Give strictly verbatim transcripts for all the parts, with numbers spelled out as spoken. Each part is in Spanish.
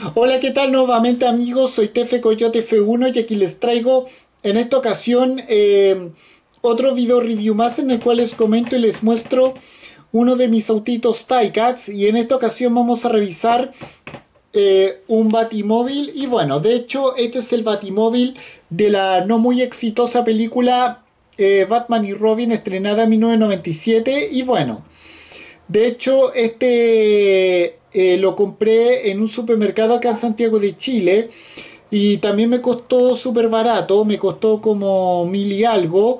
Hola, ¿qué tal nuevamente amigos? Soy Tefe Coyote F uno y aquí les traigo en esta ocasión eh, otro video review más en el cual les comento y les muestro uno de mis autitos Tycats, y en esta ocasión vamos a revisar eh, un Batimóvil. Y bueno, de hecho este es el Batimóvil de la no muy exitosa película eh, Batman y Robin, estrenada en mil novecientos noventa y siete. Y bueno, de hecho, este eh, lo compré en un supermercado acá en Santiago de Chile y también me costó súper barato, me costó como mil y algo.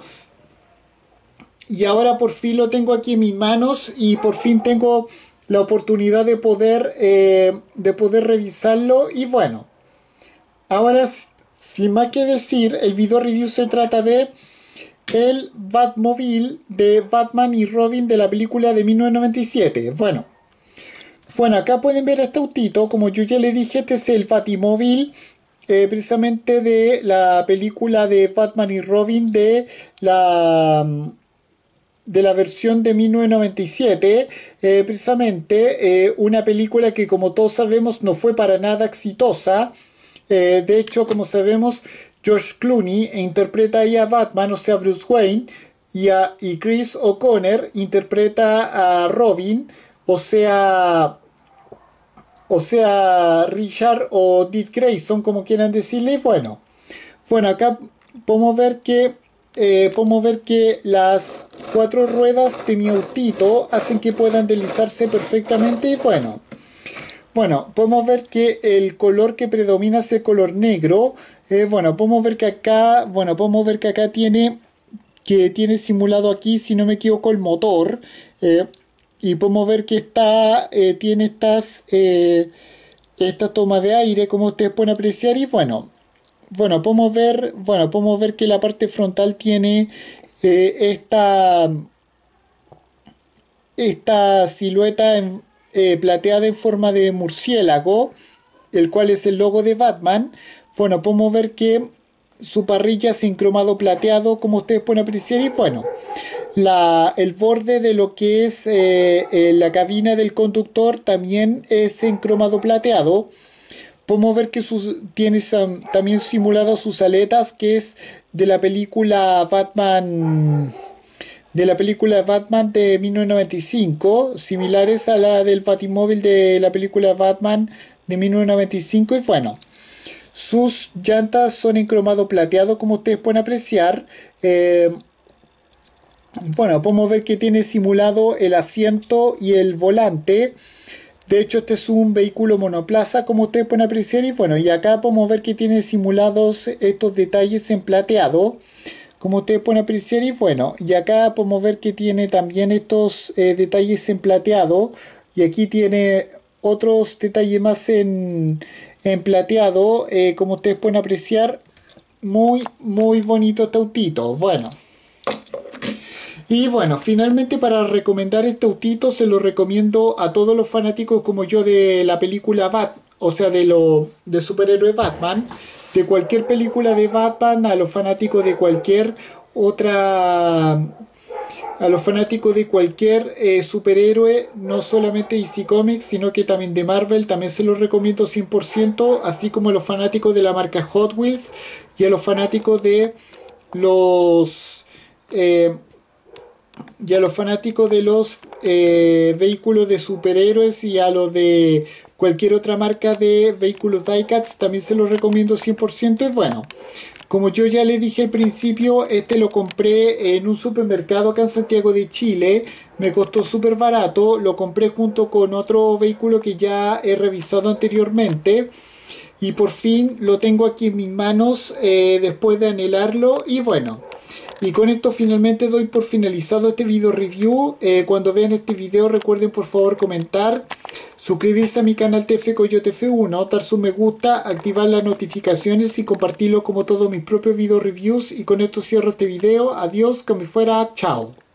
Y ahora por fin lo tengo aquí en mis manos y por fin tengo la oportunidad de poder, eh, de poder revisarlo. Y bueno, ahora s- sin más que decir, el video review se trata de el Batmobile de Batman y Robin de la película de mil novecientos noventa y siete. Bueno. Bueno, acá pueden ver este autito, como yo ya le dije, este es el Batimóvil, eh, precisamente de la película de Batman y Robin de la, de la versión de mil novecientos noventa y siete, eh, precisamente eh, una película que, como todos sabemos, no fue para nada exitosa. Eh, de hecho, como sabemos, George Clooney interpreta ahí a Batman, o sea, Bruce Wayne, y, a, y Chris O'Connor interpreta a Robin, o sea, o sea, Richard o Dick Grayson, como quieran decirle. Bueno, bueno, acá podemos ver que eh, podemos ver que las cuatro ruedas de mi autito hacen que puedan deslizarse perfectamente. Y bueno, bueno, podemos ver que el color que predomina es el color negro. Eh, bueno, podemos ver que acá, bueno, podemos ver que acá tiene que tiene simulado aquí, si no me equivoco, el motor. eh, y podemos ver que está, eh, tiene estas, eh, esta toma de aire, como ustedes pueden apreciar. Y bueno, bueno, podemos ver, bueno, podemos ver que la parte frontal tiene eh, esta, esta silueta en- eh, plateada en forma de murciélago, el cual es el logo de Batman. Bueno, podemos ver que su parrilla es en cromado plateado, como ustedes pueden apreciar. Y bueno, la, el borde de lo que es eh, eh, la cabina del conductor también es en cromado plateado. Podemos ver que sus, tiene sam- también simuladas sus aletas, que es de la película Batman, de la película Batman de mil novecientos noventa y cinco, similares a la del Batimóvil de la película Batman de mil novecientos noventa y cinco. Y cinco. Y bueno, sus llantas son en cromado plateado, como ustedes pueden apreciar. Eh, bueno, podemos ver que tiene simulado el asiento y el volante. De hecho, este es un vehículo monoplaza, como ustedes pueden apreciar. Y bueno, y acá podemos ver que tiene simulados estos detalles en plateado, como ustedes pueden apreciar. Y bueno, y acá podemos ver que tiene también estos eh, detalles en plateado. Y aquí tiene otros detalles más en, en plateado, eh, como ustedes pueden apreciar. Muy, muy bonito este autito. Bueno. Y bueno, finalmente, para recomendar este autito, se lo recomiendo a todos los fanáticos como yo de la película Bat, o sea, de lo de superhéroe Batman, de cualquier película de Batman, a los fanáticos de cualquier otra, a los fanáticos de cualquier eh, superhéroe, no solamente D C Comics, sino que también de Marvel, también se los recomiendo cien por ciento, así como a los fanáticos de la marca Hot Wheels y a los fanáticos de los eh, y a los fanáticos de los eh, vehículos de superhéroes y a los de cualquier otra marca de vehículos Diecats también se los recomiendo cien por ciento. Y bueno, como yo ya le dije al principio, este lo compré en un supermercado acá en Santiago de Chile. Me costó súper barato. Lo compré junto con otro vehículo que ya he revisado anteriormente. Y por fin lo tengo aquí en mis manos, eh, después de anhelarlo. Y bueno, y con esto finalmente doy por finalizado este video review. Eh, cuando vean este video, recuerden por favor comentar, suscribirse a mi canal T F Coyote F uno, dar su me gusta, activar las notificaciones y compartirlo como todos mis propios video reviews. Y con esto cierro este video. Adiós, que me fuera, chao.